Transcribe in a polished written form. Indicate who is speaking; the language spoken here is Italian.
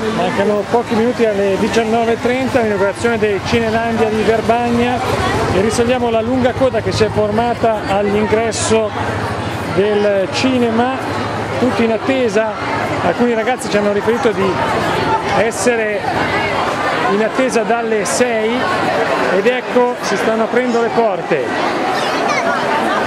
Speaker 1: Mancano pochi minuti alle 19:30, l'inaugurazione del Cinelandia di Verbagna, e risolviamo la lunga coda che si è formata all'ingresso del cinema, tutti in attesa. Alcuni ragazzi ci hanno riferito di essere in attesa dalle 6 ed ecco si stanno aprendo le porte.